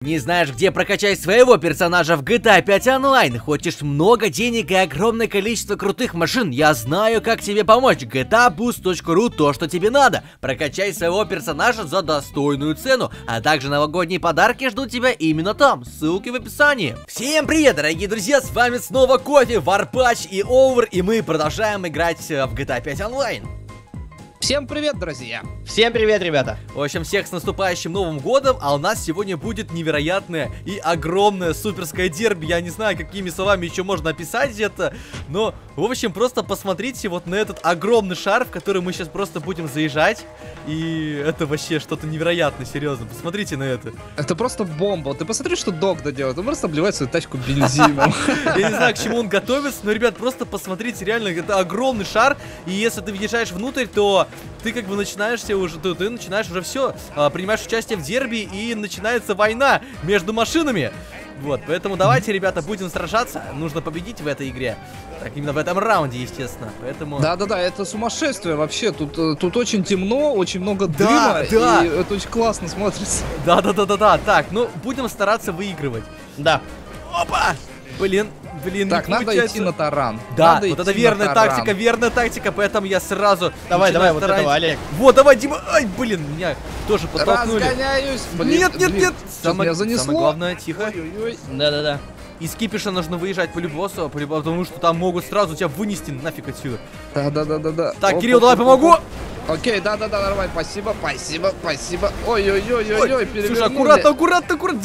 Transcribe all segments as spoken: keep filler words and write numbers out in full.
Не знаешь, где прокачать своего персонажа в джи ти эй пять онлайн? Хочешь много денег и огромное количество крутых машин? Я знаю, как тебе помочь. джи ти эй буст точка ру то, что тебе надо. Прокачай своего персонажа за достойную цену, а также новогодние подарки ждут тебя именно там. Ссылки в описании. Всем привет, дорогие друзья, с вами снова Кофе, Варпач и Овер, и мы продолжаем играть в джи ти эй пять онлайн. Всем привет, друзья! Всем привет, ребята! В общем, всех с наступающим Новым Годом, а у нас сегодня будет невероятное и огромное суперское дерби. Я не знаю, какими словами еще можно описать это, но, в общем, просто посмотрите вот на этот огромный шар, в который мы сейчас просто будем заезжать. И это вообще что-то невероятное, серьезно. Посмотрите на это. Это просто бомба. Ты посмотри, что Догда делает. Он просто обливает свою тачку бензином. Я не знаю, к чему он готовится, но, ребят, просто посмотрите, реально, это огромный шар. И если ты въезжаешь внутрь, то ты как бы начинаешься уже, ты, ты начинаешь уже все, принимаешь участие в дерби, и начинается война между машинами. Вот, поэтому давайте, ребята, будем сражаться. Нужно победить в этой игре. Так, именно в этом раунде, естественно. Поэтому... Да-да-да, это сумасшествие вообще. Тут, тут очень темно, очень много да, дыма, да. и это очень классно смотрится. Да-да-да-да-да. Так, ну, будем стараться выигрывать. Да. Опа! Блин, блин, так, не надо получается. идти на таран. Да, надо вот это верная тактика, верная тактика, поэтому я сразу... Давай, давай, вот этого, Олег. Вот, давай, Дима. Ай, блин, меня тоже подтолкнули. Разгоняюсь. Блин, нет, нет, блин. нет. Самое, меня занесло. самое главное, тихо. Да-да-да. Из кипиша нужно выезжать по любосу, потому что там могут сразу тебя вынести нафиг отсюда. Да-да-да-да-да. Так, оп, Кирилл, оп, давай оп, помогу. Окей, да-да-да, нормально, спасибо, спасибо, спасибо. Ой-ой-ой-ой-ой, перевернули. Слушай, аккуратно, аккуратно, аккуратно.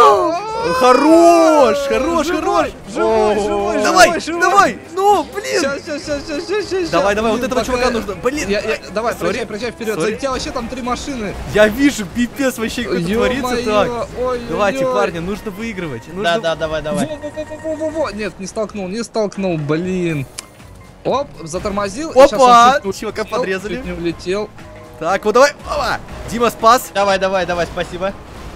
Хорош, хорош, хорош. Живой, живой, давай, живой. Давай, ну, блин. Сейчас, сейчас, сейчас, сейчас, сейчас. Давай, давай, вот этого чувака нужно. Блин. Давай, проезжай, проезжай вперед. За тебя вообще там три машины. Я вижу, пипец вообще, как это творится так. Давайте, парни, нужно выигрывать. Да, да, давай, давай. Во-во-во-во-во-во. Нет, не столкнул, не столкнул, блин. Оп, затормозил. Опа! Чувака подрезали. Чуть не улетел. Так, вот давай. Опа! Дима спас. Давай, давай, давай, спасибо.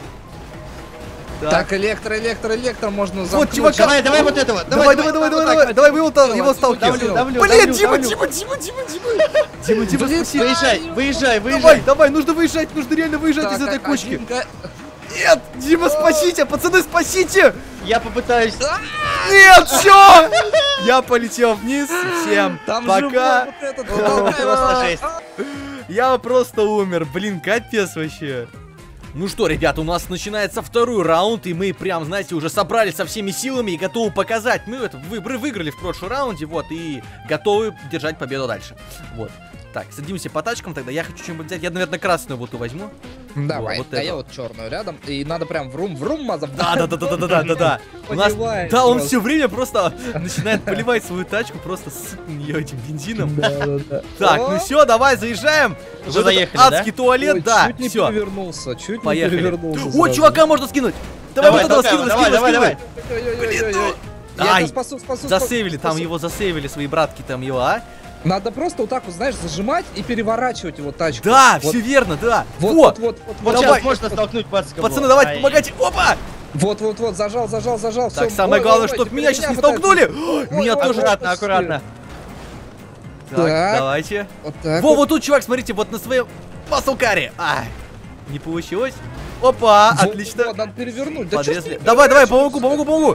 Так, так электро, электро, электро можно замкнуть. Вот, чувака. Давай, давай вот этого. Давай, давай, давай, давай, давай. Давай, вы его сталкиваем. Блин, Дима, Дима, Дима, Дима, Дима. Дима, Дима, спаси. Выезжай, выезжай, выезжай. Давай, давай, нужно выезжать, нужно реально выезжать из этой кучки. Нет, Дима, спасите, пацаны, спасите. Я попытаюсь. Нет, все! Я полетел вниз. Всем пока. Просто жесть. Я просто умер. Блин, капец вообще. Ну что, ребята, у нас начинается второй раунд, и мы прям, знаете, уже собрались со всеми силами и готовы показать. Мы это вы, выиграли в прошлом раунде, вот, и готовы держать победу дальше. Вот. Так, садимся по тачкам тогда. Я хочу что-нибудь взять. Я, наверное, красную вот возьму. Давай, вот, вот а я вот черную рядом. И надо прям врум-врум мазом. Да, да, да, да, да, да, да, да. У нас, да, он все время просто начинает поливать свою тачку, просто сыпать на нее этим бензином. Да, да, да. Так, ну все, давай, заезжаем. Уже заехали, адский туалет, да. Чуть не все. перевернулся, чуть Поехали. не перевернулся. О, чувака можно скинуть. Давай, вот этого скидывай, давай, давай, давай. Блин, ну. Ай, засейвили, там его засейвили, свои братки там его, а? Надо просто вот так вот, знаешь, зажимать и переворачивать его тачку. Да, вот. все верно, да. Вот, вот, вот, вот. Вот давай. сейчас можно столкнуть пацка. Пацаны, давайте, помогайте. Опа! Вот, вот, вот, зажал, зажал, зажал. Так, все. самое ой, главное, ой, чтобы ой, меня сейчас не столкнули. Ой, меня ой, тоже. Аккуратно, аккуратно. Так, так, давайте. Вот так Во, вот. вот тут, чувак, смотрите, вот на своем маслкаре. Ай, не получилось. Опа, вот, отлично. Вот, надо перевернуть. Да подрезали. Давай, давай, помогу, помогу, помогу.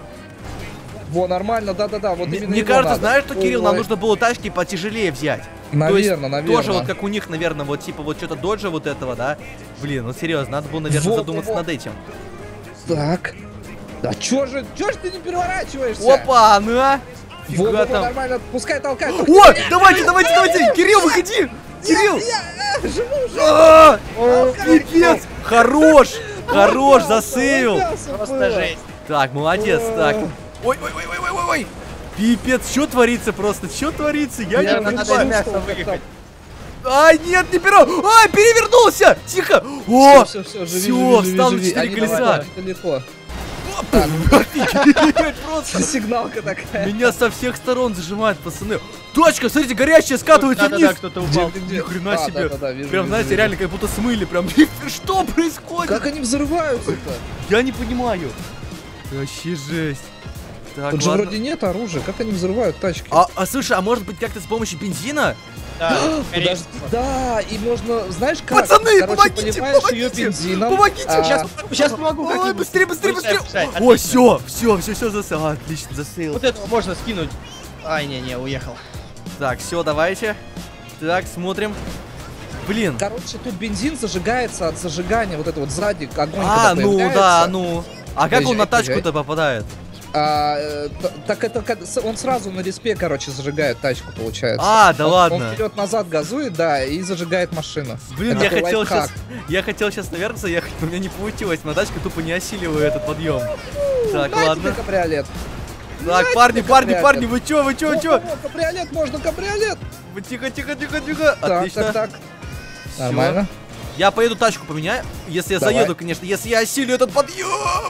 Во, нормально, да-да-да, вот Мне, именно мне его кажется, надо. знаешь, что, Кирилл, нам Ой. нужно было тачки потяжелее взять. Наверное, То есть, наверное. тоже вот как у них, наверное, вот типа вот что-то доджа вот этого, да? Блин, ну серьезно, надо было, наверное, Во, задуматься во, во. над этим. Так. Да чё же, чё же ты не переворачиваешься? Опа, ну а? Во, Фига во, во, там. нормально, пускай толкает. О, давайте, давайте, давайте! Кирилл, выходи! Кирилл! Я, я, живу, живу. А, пипец! Хорош! Хорош, засейвил! Просто жесть. Так, молодец, так. Ой, ой, ой, ой, ой, ой, ой! Пипец, что творится просто? Что творится? Я не понимаю. Ай, нет, не перо! Ай, перевернулся! Тихо! О! Все, все, все, все, встал на четыре колеса. Далеко. Просто сигналка такая. меня со всех сторон зажимает, пацаны. Точка, смотрите, горящая скатывается вниз. кто-то упал. Ни хрена Да, себе. да, да, вижу, Прям, вижу, знаете, вижу. реально как будто смыли. Прям, что происходит? Как они взрываются-то? Я не понимаю. Вообще жесть. Так, Тут же ладно. вроде нет оружия, как они взрывают тачки? А, а слушай, а может быть как-то с помощью бензина? Да, Подожди, да, и можно, знаешь как? Пацаны, Короче, помогите, поливаешь помогите, ее бензином. помогите, а, Сейчас, сейчас помогу. Ой, как-нибудь. быстрее, быстрее, быстрее. Пускай, пускай, О, отлично. все, все, все, все, засейл. А, отлично, засейл. Вот этого можно скинуть. Ай, не-не, уехал. Так, все, давайте. Так, смотрим. Блин. Короче, тут бензин зажигается от зажигания, вот это вот сзади огонь. А, когда ну появляется. да, ну. А как он Поезжай, на тачку-то поезжай. попадает? А, э, т- так это как- с- он сразу на респе, короче, зажигает тачку, получается. А, да Он- ладно. Он вперед-назад газует, да, и зажигает машину. Блин, Это я такой хотел лайфхак. сейчас, я хотел сейчас наверх заехать, но у меня не получилось. На тачке тупо не осиливаю этот подъем. Так, На тебе ладно. кабриолет. Так, парни, тебе парни, кабриолет. парни, вы чё, вы чё, вы Во, чё? во, во, кабриолет, можно кабриолет. Вы тихо, тихо, тихо, тихо. Так, Отлично. так, так. Всё. Нормально. Я поеду тачку поменяю, если я Давай. заеду, конечно, если я осилю этот подъем.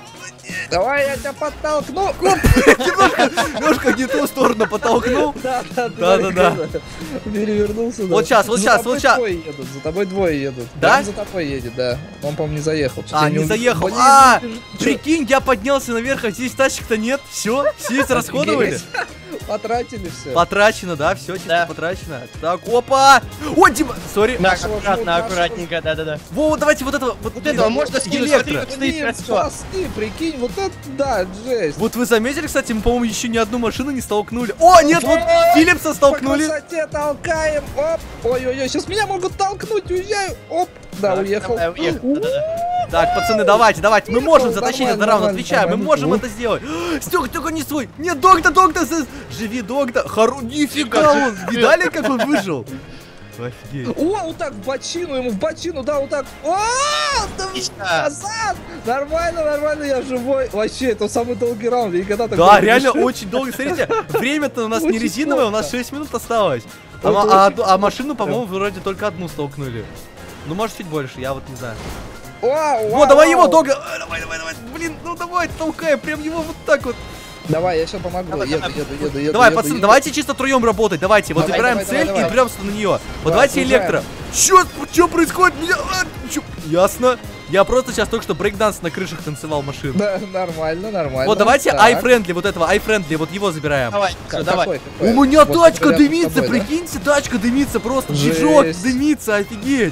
Давай, я тебя подтолкну. Немножко, немножко не ту сторону подтолкнул. Да, да, Да, да, да. Перевернулся, да. Вот щас, вот За щас, тобой вот щас. двое едут, за тобой двое едут. Да? Прям за тобой едет, да. Он, по-моему, не заехал. Что-то А, я не увидел. заехал. Блин, А, ну ты ж- прикинь, я поднялся наверх, а здесь тачек-то нет. Все, все расходовали. Офигеть. Потратили все. Потрачено, да, все чисто Да. потрачено. Так, опа! О, Дима, сори. На, Нашего аккуратно, жмут, нашего аккуратненько, да-да-да. Во, давайте вот этого, вот, Вот этого можно скинуть, электро. смотри, как стоит Блин, красиво. спасти, прикинь, вот это, да, жесть. Вот вы заметили, кстати, мы, по-моему, еще ни одну машину не столкнули. О, нет, вот Филлипса По столкнули. красоте толкаем, оп. Ой-ой-ой, сейчас меня могут толкнуть, уезжаю, оп. Да, Так, уехал. давай, уехал, да-да-да. Так, пацаны, давайте, давайте, мы можем Нормально, затащить этот раунд, нормально, отвечаю, мы нормально. можем это сделать. Стёк, только не свой. Нет, Догда, Догда, з- живи, Догда. Хару, нифига он, видали, как он выжил? Офигеть. О, вот так в бочину, ему в бочину, да, вот так. О, да Отлично. назад. Нормально, нормально, я живой. Вообще, это самый долгий раунд, я никогда так Да, долго не реально шел. очень долго. Смотрите, время-то у нас не Очень резиновое, у нас плохо. шесть минут осталось. А, Это ма- а очень одну- а машину, плохо. по-моему, вроде только одну столкнули. Ну, может, чуть больше, я вот не знаю. Вау, О, вау, давай его, вау. Дога! А, Давай, давай, давай! Блин, ну давай, толкай, прям его вот так вот. Давай, я сейчас помогу. Давай, еду, давай. еду, еду, еду. Давай, еду, пацаны, еду. давайте чисто троем работать, давайте. Вот Давай, выбираем давай, цель давай, и давай. прёмся на нее. Вот Да, давайте окружаем. электро. Чё, чё происходит? Меня... а, чё? Ясно. Я просто сейчас только что брейкданс на крышах танцевал машин. Да, нормально, нормально. Вот давайте Так. ай-френдли, вот этого, ай-френдли, вот его забираем. Давай, К- всё, давай. какой, какой? У меня Вот тачка рядом с дымится, тобой, да? прикиньте, тачка дымится, просто Жесть. движок дымится, офигеть.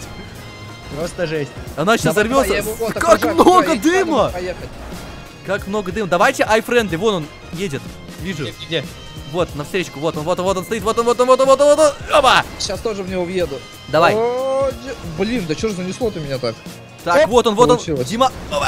Просто жесть. Она сейчас Давай, давай, я взорвется. его вот Как окружаю, много окружаю, и дыма! надо поехать. Как много дыма. Давайте ай-френдли, вон он едет. Вижу. Где, где? Вот, навстречку, вот он, вот он, вот он стоит, вот он, вот он, вот он, вот он, вот он. Опа! Сейчас тоже в него въеду. Давай. О, де- Блин, да что ж занесло-то меня так? Так, Оп, вот он, вот он. получилось. Дима. Опа!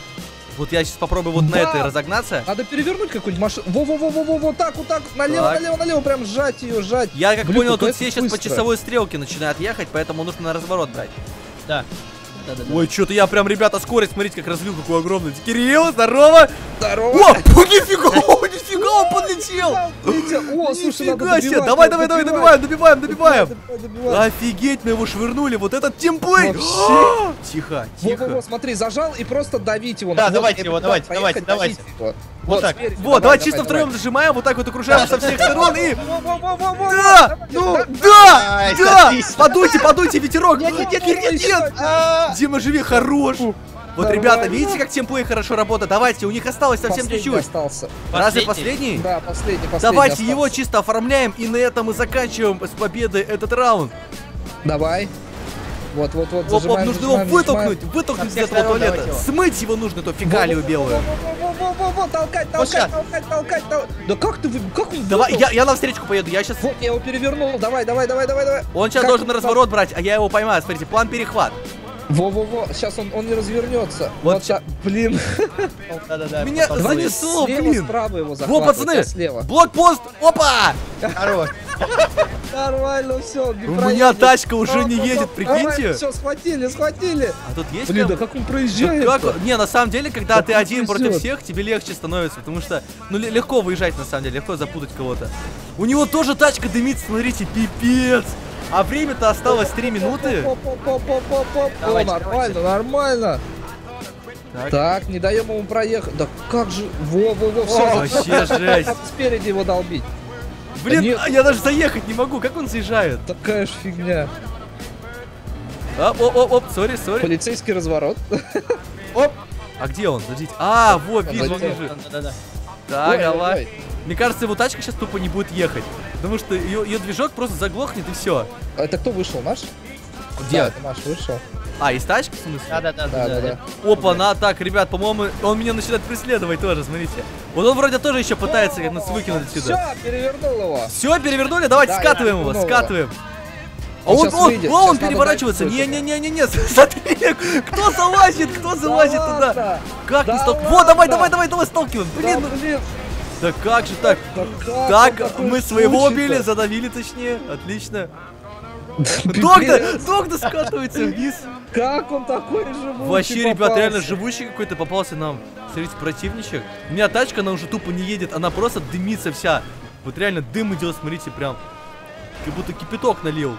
Вот я сейчас попробую вот на Да. этой разогнаться. Надо перевернуть какую-нибудь машину. Во-во-во-во-во, вот так, вот так, налево, Так. налево, налево, прям сжать ее, сжать. Я как Блин, понял, какая тут все ты сейчас по быстрая. часовой стрелке начинают ехать, поэтому нужно на разворот брать. Да. Да-да-да. Ой, что-то я прям, ребята, скорость, смотрите, как разлил, какую огромную. Кирилл, здорово! Здорово. О, нифига, о, нифига, он подлетел! Летел. О, слушай, надо Нифига себе, добивать, давай, надо давай, давай, добивать. добиваем, добиваем, добиваем. Добивай, добивай. Офигеть, мы его швырнули, вот этот темплей! Вообще. А, Тихо, Во-во-во, тихо. смотри, зажал и просто давить его. Да, Вот, давайте я его, предлагаю давайте, давайте, поехать, давайте. давить его. Вот так. спереди, Вот, давай чисто втроем зажимаем, вот так вот окружаем со всех сторон и... Во-во-во-во-во. Да! Ну, да! Ай, Да! отлично. Подуйте, подуйте, ветерок! Нет, Нет, нет, нет, нет, нет, нет! А, Дима, живи, хорош! Вот, Нормально. ребята, видите, как темплей хорошо работает? Давайте, у них осталось совсем Последний чуть-чуть. остался. Разве Последний? последний? Да, последний, последний Давайте остался. его чисто оформляем, и на этом мы заканчиваем с победой этот раунд. Давай. Вот, вот, вот, Оп, оп, зажимаем, нужно его зажимаем, вытолкнуть, вытолкнуть Со из всех этого сторон туалета. давайте его. Смыть его нужно, эту фекалию белую. Во-во-во-во-во-во, толкать, Вот щас. толкать, толкать, толкать, толкать. Да как ты, вы- как он Давай, вытолкнул? я, я навстречу поеду, я сейчас... Вот, я его перевернул, давай, давай, давай, давай, давай. Он сейчас Как должен он разворот брать, а я его поймаю. Смотрите, план перехват. Во-во-во, сейчас он, он не развернется. Вот Вот, ща- блин. Да-да-да. Меня потом занесло. будет. Занесло, слева, блин. справа его Во, захватывать, пацаны, а слева. блокпост, опа! Хорош. Нормально, все, У меня тачка уже не едет, прикиньте. Все, схватили, схватили. А тут есть Блин, прям- да как он Да проезжает? как- Не, на самом деле, когда Как ты он один против везет. всех, тебе легче становится, потому что, ну, ле- легко выезжать, на самом деле, легко запутать кого-то. У него тоже тачка дымится, смотрите, пипец. А время-то осталось три минуты. О, Давайте, нормально, нормально. Так. Так, не даем ему проехать. Да как же... Во-во-во, О, все. вообще жесть. Спереди его долбить. Блин, нет. а я даже заехать не могу, как он заезжает? Такая ж фигня. А, оп, оп, оп, сори, сори. Полицейский разворот. Оп. А где он? Подождите. А, вот, вижу, Подожди. вижу. Да-да-да. Так, Ой, давай. ой, ой. Мне кажется, его тачка сейчас тупо не будет ехать. Потому что ее, ее движок просто заглохнет и все. Это кто вышел, наш? Где? Да, это наш вышел. А, из тачки, в смысле? Да, да, да, Да, да, да. Опа, на, так, ребят, по-моему, он меня начинает преследовать тоже, смотрите. Вот он вроде тоже еще пытается как нас выкинуть отсюда. Все, перевернул его. Все, перевернули, давайте Да, скатываем я его, перевернул скатываем. А Он он, щас он, выйдет, о, он щас надо переворачивается. дать Не-не-не-не-не, смотри, кто залазит, кто залазит Да туда. ладно? Как не Да столкнуть? ладно? Вот, давай, давай, давай, давай, сталкиваем. Блин, Да, ну, блин. да как же так? Да как Так, он такой мы своего случай-то? убили, задавили точнее, отлично. Пипец. Доктор, доктор скатывается вниз. Как он такой живучий Вообще, ребят, попался? реально живущий какой-то попался нам. Смотрите, противничек. У меня тачка, она уже тупо не едет, она просто дымится вся. Вот реально дым идет, смотрите, прям. Как будто кипяток налил.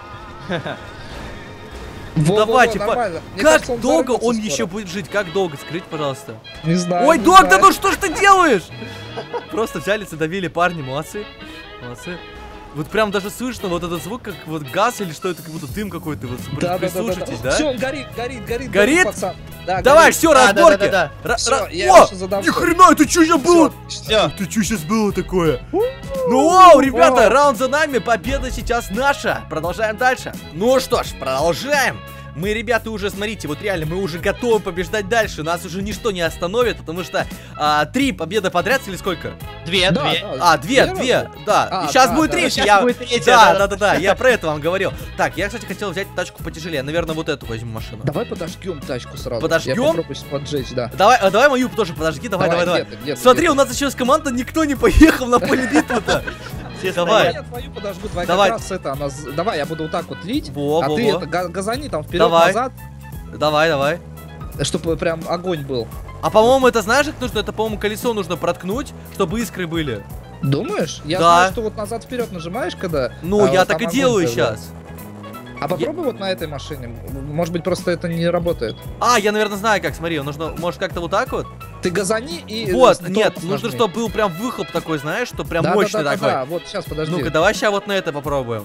Во, во, Давайте, во, по- нормально. Мне как кажется, он долго взорвется он скоро. еще будет жить? Как долго? Скрыть, пожалуйста. Не знаю. Ой, не доктор, знаю. ну что ж ты делаешь? Просто взяли, задавили, парни, молодцы. Молодцы. Вот прям даже слышно вот этот звук, как вот газ или что это, как будто дым какой-то. Вот Да, да, да, прислушайтесь, да. да? Все, он горит, горит, горит. Горит? пацан. Да, Давай, горит. все, Да, разборки. да, да, Ра- Всё, ра- я его О, щас задам. ни хрена, это что сейчас было? Все. Ты что сейчас было такое? Ну вау, ребята, Вау. раунд за нами, победа сейчас наша. Продолжаем дальше. Ну что ж, продолжаем. Мы, ребята, уже, смотрите, вот реально, мы уже готовы побеждать дальше. Нас уже ничто не остановит, потому что а, три победы подряд или сколько? Две, Да, две. да. А, две, Первый две, был? да. А, И сейчас да, будет да. третья. Сейчас я... будет третья, да, да. да, да, да, я про это вам говорил. Так, я, кстати, хотел взять тачку потяжелее. Наверное, вот эту возьму машину. Давай подожгем тачку сразу. Подожгем? Я попробую сейчас поджечь, да. Давай, а, давай мою тоже подожги, давай, давай, давай. где ты, где ты, Смотри, где у нас еще с команда никто не поехал на поле битвы-то. Все Давай. ты? Я твою подожгу, твоя Давай. как раз это, она... з- Давай, я буду вот так вот лить, Во, а во, ты во. это га- газани там Давай. вперед-назад, Давай, давай. чтобы прям огонь был. А по-моему, это знаешь, как нужно? Это, по-моему, колесо нужно проткнуть, чтобы искры были. Думаешь? Я Да. знаю, что вот назад-вперед нажимаешь, когда... Ну, а, я вот так там и огонь делаю появляется. сейчас. А попробуй вот на этой машине. Может быть, просто это не работает. А, я, наверное, знаю, как, смотри, нужно, может, как-то вот так вот? Ты газани и... Вот, э, нет, тормоз нужно, нажми. чтобы был прям выхлоп такой, знаешь, что прям Да, мощный да, да, такой. Да, вот сейчас, подожди. Ну-ка, давай сейчас вот на это попробуем.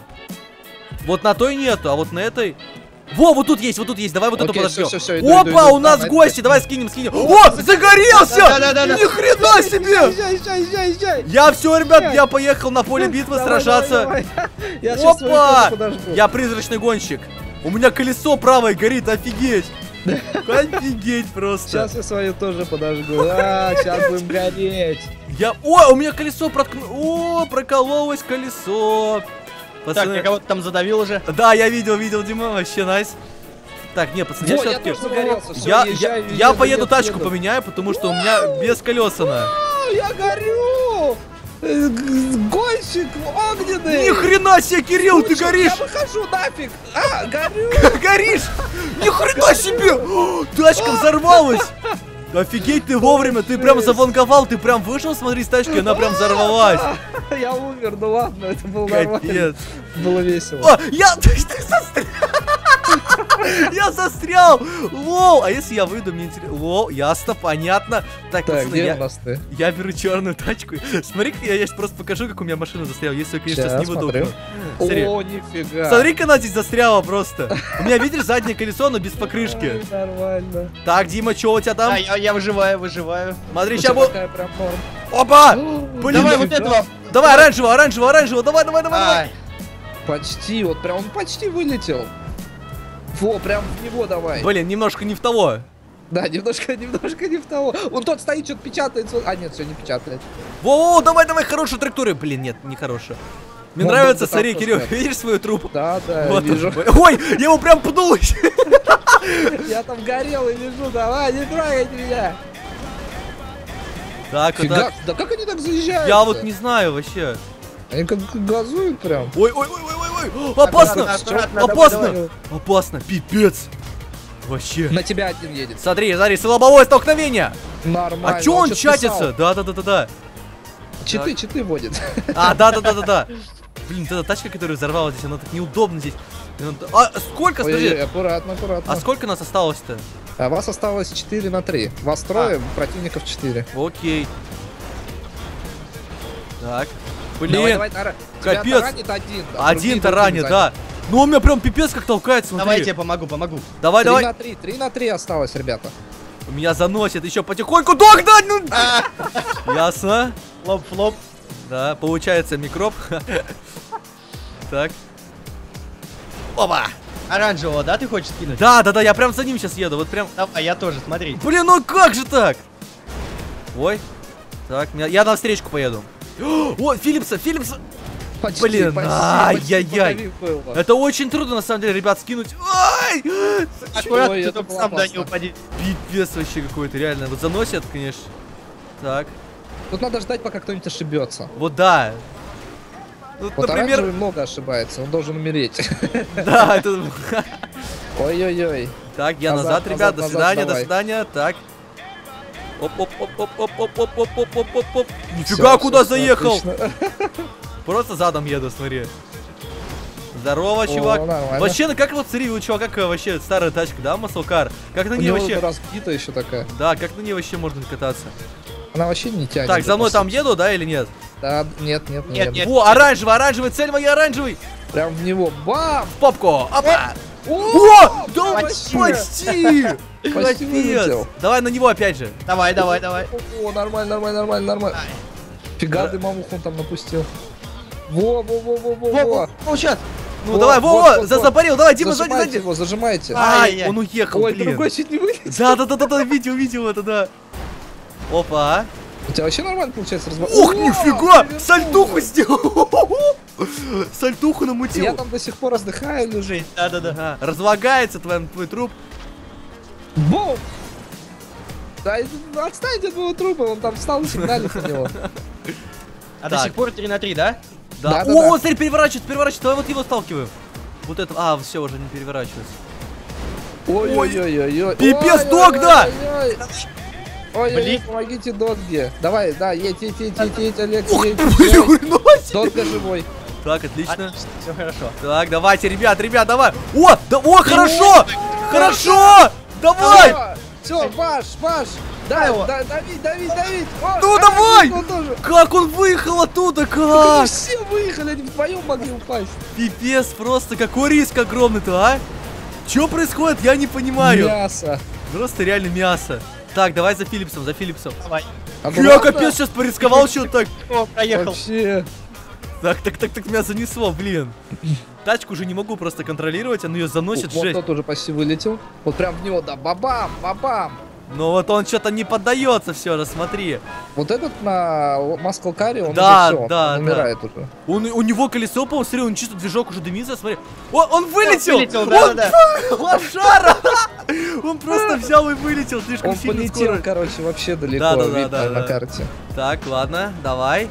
Вот на той нету, а вот на этой... Во, вот тут есть, вот тут есть, давай вот эту Окей, подождем. всё, всё, всё, иду, Опа, иду, иду. у нас Да, на гости, это- давай скинем, скинем. О, загорелся! Да-да-да-да. Ни хрена себе! Езжай, езжай, езжай, езжай. Я все, ребят, Езжай. я поехал на поле битвы Давай, сражаться. давай, давай. Я сейчас свою Опа! тоже подожгу. Я призрачный гонщик. У меня колесо правое горит, офигеть. Офигеть просто. Сейчас я свою тоже подожгу. А, сейчас будем гореть. Я... О, у меня колесо проткну... О, прокололось колесо. Так, Пацаны... я кого-то там задавил уже. Да, я видел, видел, Дима, вообще найс. Так, не, пацаны, я Во, я все-таки... тоже загорелся. Всё, Я, езжай, я, еду, я еду, поеду еду, тачку еду. поменяю, потому что у меня без колес она. А, я горю! Э, г- Гонщик огненный! Ни хрена себе, Кирилл, ты Слушай, горишь! Я выхожу нафиг! А, горю! Горишь! Ни хрена себе! О, тачка взорвалась! Офигеть, ты вовремя, ты прям заванговал, ты прям вышел, смотри, с тачки, она прям взорвалась. Я умер, ну ладно, это было нормально. Капец. Было весело. О, я... Ты застрял! Я застрял! Лол! А если я выйду, мне интересно... Лол, ясно, понятно. Так, Так, пацаны, где я... у нас ты? Я беру черную тачку. Смотри, я, я сейчас просто покажу, как у меня машина застряла. Если я, конечно, Щас сниму смотрю. толкну. Смотри. О, нифига. Смотри-ка, она здесь застряла просто. У меня, видишь, заднее колесо, но без покрышки. Ай, нормально. Так, Дима, что у тебя там? Да, я, я выживаю, выживаю. Смотри, У сейчас тебя будет... такая прям норм. Опа! Блин, Давай да- вот этого. Давай, оранжевого, оранжевого, оранжевого. Давай, давай, давай, давай. Ай, Почти, вот прям он почти вылетел. Во, прям в него давай. Блин, немножко не в того. Да, немножко, немножко не в того. Он тот стоит, что-то печатается. А, нет, все, не печатает. Во-во, давай, давай, хорошую траекторию. Блин, нет, не хорошая. Мне Вон, нравится, вон, там смотри, тоже Кирилл, нет. видишь свою трубу? Да, да, Вот вижу. он. Ой, я его прям пнул. Я там горел и лежу, давай, не трогайте меня. Так, вот Фига, так. да как они так заезжают? Я вот не знаю вообще. Они как газуют прям. Ой, ой, ой, ой, ой, ой. Опасно! аккуратно, давай, Опасно! давай. Опасно! Пипец! Вообще. На тебя один едет. Смотри, смотри, слабовое столкновение! Нормально. А чё он щас чатится? писал. Да, да, да, да, да. Читы, читы водит. А, да, да, да, да, да. Блин, вот эта тачка, которая взорвалась здесь, она так неудобно здесь. И она- А, сколько, Ой, скажи? аккуратно, аккуратно. А сколько нас осталось-то? А вас осталось четыре на три. Вас трое, противников четыре. Окей. Так. Давай, Блин, давай, тара- тебя капец. таранит один. а один-то другие ранит, другими да. Ну он меня прям пипец как толкает, смотри. давайте я помогу, помогу. Давай, Три давай. на три, три на три осталось, ребята. Меня заносит еще потихоньку. Док, да, ну. Ясно. Флоп, флоп. Да, получается микроб. Так. Опа! Оранжевого, да, ты хочешь скинуть? Да, да, да, я прям за ним сейчас еду, вот прям. Давай, я тоже, смотри. Блин, ну как же так? Ой. Так, я на встречку поеду. О, Филлипса, Филлипса. Почти, Блин, почти, ай-яй-яй. почти боковик был. Это очень трудно, на самом деле, ребят, скинуть. Ай! Аккуратно, Ой, ты это только было сам да не опасно. упади. Пипец вообще какой-то, реально. Вот заносит, конечно. Так, Тут надо ждать, пока кто-нибудь ошибется. вот да. Вот, Вот например, оранжевый много ошибается, он должен умереть. да, это... Ой-ой-ой. Так, я назад, Назад, ребят, до назад, свидания, назад, до давай. свидания. Так. Оп-оп-оп-оп-оп-оп-оп-оп-оп-оп-оп. Нифига, Всё, куда всё, всё, заехал? отлично. Просто задом еду, смотри. Здорово, О, чувак. нормально. Вообще, ну как вот, смотри, у чувака какая вообще старая тачка, да, маслкар? Как на У ней него вообще... разбита еще такая. Да, как на ней вообще можно кататься? Она вообще не тянет. Так, за мной по там сути. еду, да, или нет? Да, нет, нет, Нет, нет. нет. О, оранжевый, оранжевый, цель моя оранжевый. Прям в него. Бам! В попку, опа. О, О, да почти. почти. Почти Капец. вылетел. Давай на него опять же. Давай, давай, давай. О, нормально, нормально, нормально, нормально. Фига дымовуху он там напустил. Во, во, во, во, во, Во, во. во, сейчас. Ну Вот, давай, вот, во, вот, за вот. запарил, давай, Дима, сзади, Зажимайте сзади. его, зажимайте. Ай, Ай-яй-яй. он уехал, Ой, блин. другой чуть не вылетел. Да, да, да, да, да, видел, видел это, да. Опа. У тебя вообще нормально получается разворот? Ух, О, нифига! перевернулся. Сальтуху сделал! Сальтуху намутил. Я там до сих пор раздыхаю, лежу. Да-да-да. Ага, разлагается твой, твой труп. Бум! Да, и- отстаньте от моего трупа, он там встал и сигналит на него. А до Так. сих пор три на три, да? Да. Да, да, О, да. смотри, переворачивается, переворачивается. Давай вот его сталкиваем. Вот это. А, все, уже не переворачивается. Ой-ой-ой-ой. Пипец, дог, да! Ой, Блин. помогите Додге. Давай, да, едь, едь, едь, едь, едь, Олег, Ух, едь, блин, едь. носит. Додга живой. Так, отлично. Все хорошо. Так, давайте, ребят, ребят, давай. О, да, о, хорошо! Хорошо! Давай! Все, баш, баш. Да, его. да, дави, дави, дави. О, Ну, а, давай! он тоже. Как он выехал оттуда, Как они как? все выехали, они вдвоем могли упасть. Пипец, просто какой риск огромный-то, а? Че происходит, я не понимаю. Мясо. Просто реально мясо. Так, давай за Филлипсом, за Филлипсом. Давай. Я Аккуратно. капец сейчас порисковал что-то так. О, проехал. Вообще. Так, так, так, так, меня занесло, блин. Тачку уже не могу просто контролировать, он ее заносит, Вот жесть. тот уже почти вылетел. Вот прям в него, да, бабам, бабам. Но вот он что-то не поддается все же, смотри. Вот этот на маскалкаре, он Да, уже все, да, он умирает уже. Он, у него колесо, по-моему, смотри, он чисто движок уже дымится, смотри. О, он вылетел! Вылетел, да, он, да, лошара! Он просто взял и вылетел слишком Он сильно полетел, скоро. короче, вообще далеко, Да, да, да, видно да, на да. карте. Так, ладно, давай.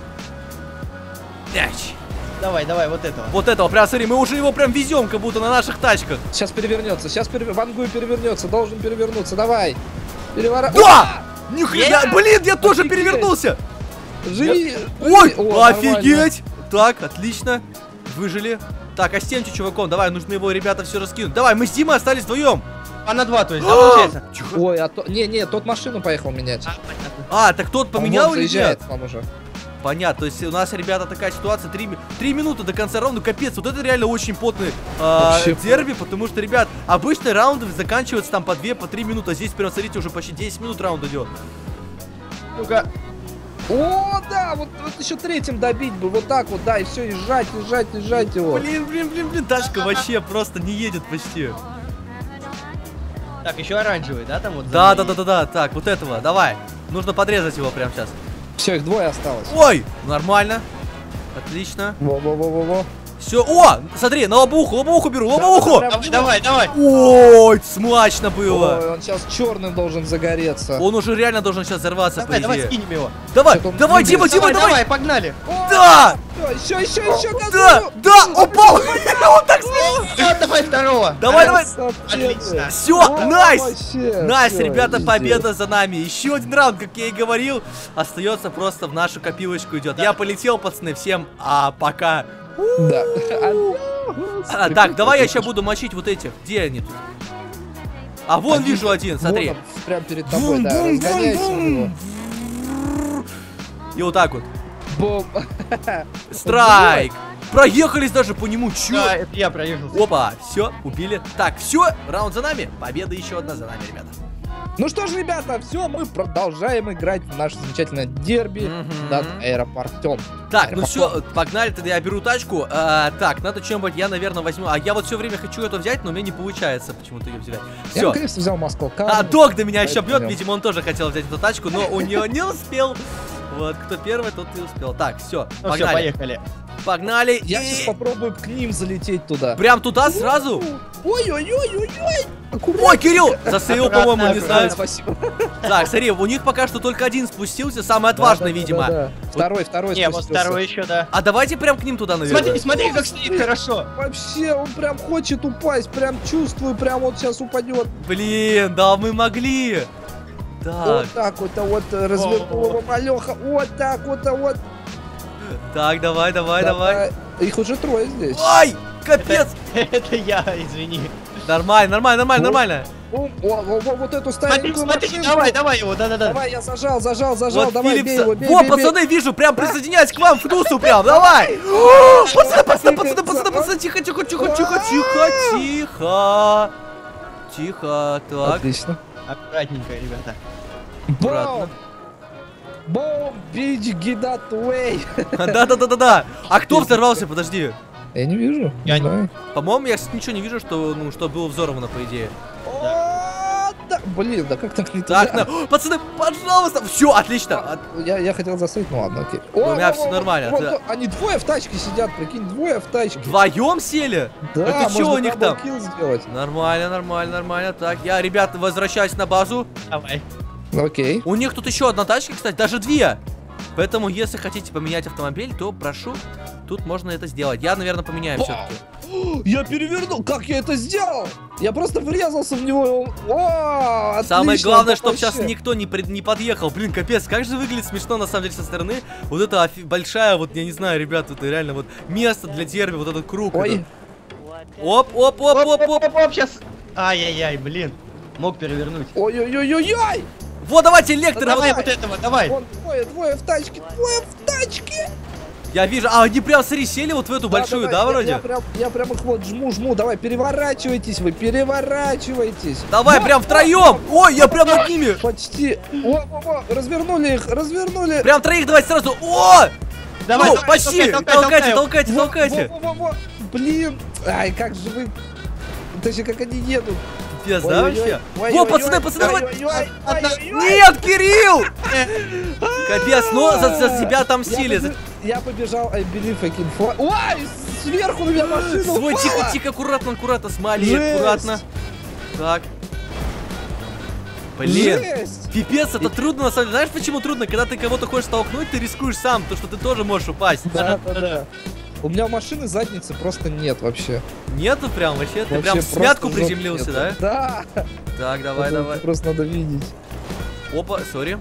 Мяч. Давай, давай, вот этого. Вот этого, прям смотри, мы уже его прям везем, как будто на наших тачках. Сейчас перевернется, сейчас перевер... Вангуй перевернется, должен перевернуться, давай. Перевора... Да! Нихрена, блин, я тоже Офигеть. перевернулся. Живи! Ой, О, офигеть! Так, отлично. Выжили. Так, а с тем чуваком, давай, нужно его, ребята, все раскинуть. Давай, мы с Димой остались вдвоем. А на два, то есть, да, получается? нормально. Ой, а то... Не, не, тот машину поехал менять. А, понятно. А, так тот поменял Он или заезжает нет? к нам уже. Понятно, то есть у нас, ребята, такая ситуация, три, ми- три минуты до конца раунда, капец, вот это реально очень потный а, Вообще. дерби, потому что, ребят, обычно раунды заканчиваются там по две, по три минуты, а здесь, прям, смотрите, уже почти десять минут раунд идет. Ну-ка. О, да, вот, вот еще третьим добить бы, вот так вот, да, и все, езжать, езжать, езжать его. Блин, блин, блин, блин, тачка вообще просто не едет почти. Так, еще оранжевый, да, там вот? за Да, мной? да, да, да, да, так, вот этого, давай, нужно подрезать его прямо сейчас. Все, их двое осталось. Ой, нормально, отлично. Во-во-во-во-во. Все, о, смотри, на лобуху, лобуху беру, лобуху. Да, да, Давай, давай, давай. Ой, смачно было. Ой, он сейчас черным должен загореться. Он уже реально должен сейчас взорваться, Давай, по давай, идее. скинем его. Давай, Что-то он давай, Дима, двигается. Дима, Давай, давай. давай, погнали. О, Да, Еще, еще, еще, да, да, упал. Он так смел. А, давай второго. Давай, давай. Отлично. Все, найс. Вообще, Найс, всё, ребята, изи. победа за нами. Еще один раунд, как я и говорил, остается просто в нашу копилочку идет. Я полетел, пацаны, всем а, пока. Да. А, так, давай я сейчас буду мочить вот этих. Где они тут? А вон Один- вижу один, смотри. Вон он, прям перед тобой, да, разгоняйся у него. И вот так вот. Бум. Страйк. Проехались даже по нему. Чё? Да, это я проехал. Опа, все, убили. Так, все, раунд за нами. Победа еще одна за нами, ребята. Ну что ж, ребята, все, мы продолжаем играть в наше замечательное дерби Мгм. над аэропортом. Так, ну Аэропортом. все, погнали, тогда я беру тачку. А, так, надо чем-нибудь, я, наверное, возьму. А я вот все время хочу это взять, но у меня не получается почему-то ее взять. Я Все. наконец-то взял Москву. А Дог до меня еще бьет, Поэтому- видимо, он тоже хотел взять эту тачку, но у него не успел. Вот, кто первый, тот и успел. Так, все, Ну все, погнали. поехали. Погнали. Я И- сейчас попробую к ним залететь туда. Прям туда сразу? Ой-ой-ой-ой-ой! Ой, Кирилл! Засейл, по-моему, не Аккуратно, знаю. Спасибо. Так, смотри, у них пока что только один спустился, самый отважный, Да, да, видимо. да, да. Второй, второй Не, вот спустился. второй еще, да. А давайте прям к ним туда, наверное. Смотри, смотри, как стоит хорошо. Вообще, он прям хочет упасть, прям чувствую, прям вот сейчас упадет. Блин, да мы могли. Так, Вот так вот, а вот э, развернул его малеха. Вот так вот, а вот. так, давай, давай, давай. Их уже трое здесь. Ай, капец. Это я, извини. Нормально, нормально, нормально, нормально. О, о, о, о, вот эту Смотри, старенькую смотри, машинку. давай, давай его, да-да-да. Давай, я зажал, зажал, зажал. Вот Давай, бей Филлипса. его, бей, Во, бей, бей. пацаны, вижу, прям присоединяюсь к вам в нусу прям, давай. О, Пацаны, пацаны, пацаны, пацаны, пацаны, тихо, тихо, тихо, тихо, тихо, тихо. Тихо, так. Отлично. Аккуратненько, ребята. Аккуратно. Бом, бич, гидат, уэй. Да-да-да-да-да. А кто взорвался, подожди. Я не вижу. Я не- знаю. По-моему, я ничего не вижу, что, ну, что было взорвано, по идее. О, да. Блин, да как так не Так, туда? на... пацаны, пожалуйста. Все, отлично. От- Я, я хотел засыть, ну ладно, окей. У меня всё нормально, Вот, ты- вот, они двое в тачке сидят, прикинь, двое в тачке. Вдвоем сели? Да, Это чё можно у них там? даблкил сделать. Нормально, нормально, нормально. Так, я, ребята, возвращаюсь на базу. Давай. Ну, окей. У них тут еще одна тачка, кстати, даже две. Поэтому, если хотите поменять автомобиль, то прошу, тут можно это сделать. Я, наверное, поменяю Вау. все-таки. Я перевернул, как я это сделал? Я просто врезался в него, и он... О, отлично, Самое главное, чтобы вообще. сейчас никто не, пред- не подъехал. Блин, капец, как же выглядит смешно, на самом деле, со стороны. Вот это офи- большая, вот, я не знаю, ребят, это реально вот место для дерби, вот этот круг. Ой, этот. Оп, оп, оп, оп, оп. Оп, сейчас. Ай-яй-яй, блин. Мог перевернуть. ой-ой-ой-ой-ой! Вот, давайте электро. Давай вот- вот этого, давай. Вон, двое, двое в тачке, двое в тачке! Я вижу, а они прям, смотри, сели вот в эту большую, да, давай, я- вроде? Я, прям, я прям их вот жму, жму, давай, переворачивайтесь вы, переворачивайтесь. Давай, Вот, прям втроем. Ой, я прям над ними. Почти. О, о, о, развернули их, развернули. Прям троих давайте сразу. О! Давай, Ну, давай, почти. толкай, толкай, Толкайте, толкай. толкайте, Во, толкайте. во, во, во, во. Блин, ай, как же вы... Точнее, как они едут. Пиздец, да, Ой-ой-ой, вообще? ой-ой-ой, Во, пацаны, пацаны, давай. ой-ой-ой, ой-ой-ой. Нет, Кирилл! Капец, ну за, за себя Я отомстили. побе- Я побежал, I believe I can fly. Ой, сверху на меня машина Ой, тихо, упала. тихо, аккуратно, аккуратно, смали, Жесть. аккуратно. Так. Блин. Жесть. Пипец, это трудно на самом деле. Знаешь, почему трудно? Когда ты кого-то хочешь столкнуть, ты рискуешь сам, то что ты тоже можешь упасть. Да, да, да. У меня у машины задницы просто нет вообще. Нету прям вообще? Ты Вообще прям в просто смятку жопы приземлился, да? нету. Да. Так, давай, Это давай. Просто надо видеть. Опа, сори.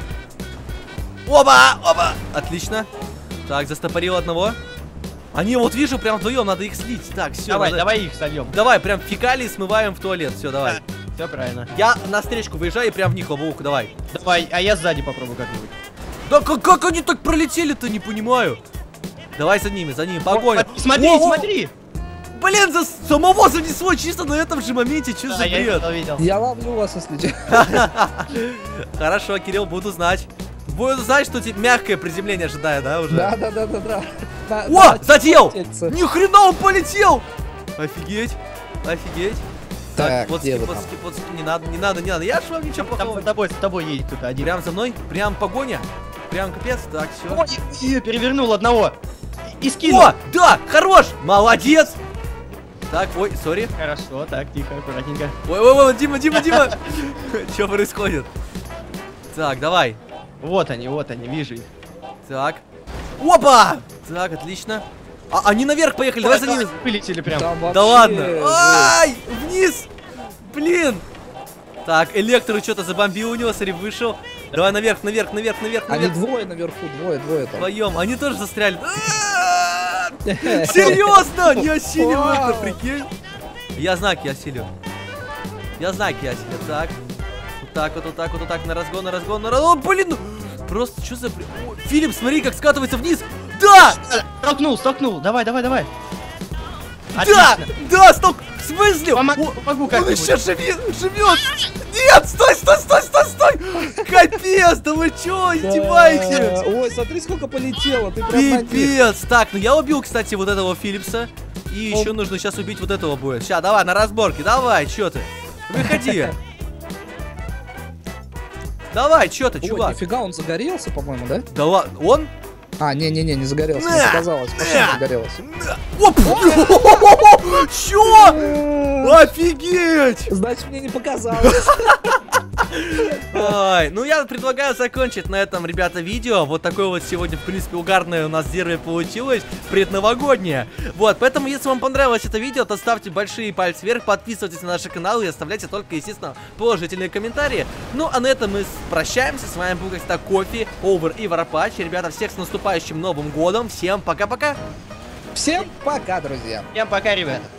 Оба, оба. Отлично. Так, застопорил одного. Они вот вижу, прям вдвоем, надо их слить. Так, все. Давай, надо... давай их сольем. Давай, прям фекалии смываем в туалет. Все, давай. Все правильно. Я на встречку выезжаю и прям в них лобовуху, давай. Давай, а я сзади попробую как-нибудь. Да как, как они так пролетели-то, не понимаю. Давай за ними, за ними, погоня. Вот, смотри, Во-во. смотри. Блин, за самого занесло чисто на этом же моменте, что Да, за я бред? это видел. Я ловлю вас, если честно. Хорошо, Кирилл, буду знать. Буду знать, что тебе мягкое приземление ожидаю, да, уже? Да, да, да, да, да. На- О, на- задел! тельце. Ни хрена он полетел! Офигеть, офигеть. Так, вот где ски, вы вот там? ски, вот ски, не надо, не надо, не надо. Я ж вам ничего Там плохого. с тобой, с тобой едет кто-то один. Прям за мной, прям погоня. Прям капец, так, все. Ой, и перевернул одного. И скинул. О, да, хорош, молодец. Так, ой, сори. Хорошо, так, тихо, аккуратненько. Ой, ой, ой, Дима, Дима, Дима. Что происходит? Так, давай. Вот они, вот они, вижу их. Так. Опа! Так, отлично. А, они наверх поехали, давай за ними. Вылетели прям. Там Да вообще ладно. жесть. Ай, вниз. Блин. Так, Электро что-то забомбил у него, смотри, вышел. Давай наверх, наверх, наверх, наверх, Они наверх. двое наверху, двое, двое там. Вдвоем, они тоже застряли. А, серьезно, не осилил это, Вау. прикинь. Я знак, я осилю. Я знак, я осилю. Так. Вот так вот, вот так вот, вот так, на разгон, на разгон, на разгон. О, блин, ну, просто что за... при- О, Филипп, смотри, как скатывается вниз. Да! Столкнул, столкнул. Давай, давай, давай. Да! Отлично. Да, сток! В смысле? Помог- О, помогу он как-нибудь. еще живет! Живет! Нет! Нет, стой, стой, стой, стой, стой! Капец, да вы чё, издеваетесь? Ой, смотри, сколько полетело, ты прям на них. Пипец. Так, ну я убил, кстати, вот этого Филлипса. И О. еще нужно сейчас убить вот этого будет. Сейчас, давай, на разборке, давай, чё ты? Выходи. Давай, чё ты, Ой, чувак? нифига, он загорелся, по-моему, да? Да ладно, он? А, не-не-не, не загорелся, На! мне показалось, машина На! загорелась. Оп! Чё? Офигеть! Значит, мне не показалось. Ой, ну я предлагаю закончить на этом, ребята, видео. Вот такое вот сегодня, в принципе, угарное у нас дерби получилось, предновогоднее. Вот, поэтому, если вам понравилось это видео, то ставьте большие пальцы вверх, подписывайтесь на наши каналы и оставляйте только, естественно, положительные комментарии. Ну, а на этом мы прощаемся. С вами был, как всегда, Кофе, Овер и Варапач. Ребята, всех с наступающим Новым годом. Всем пока-пока. Всем пока, друзья. Всем пока, ребята.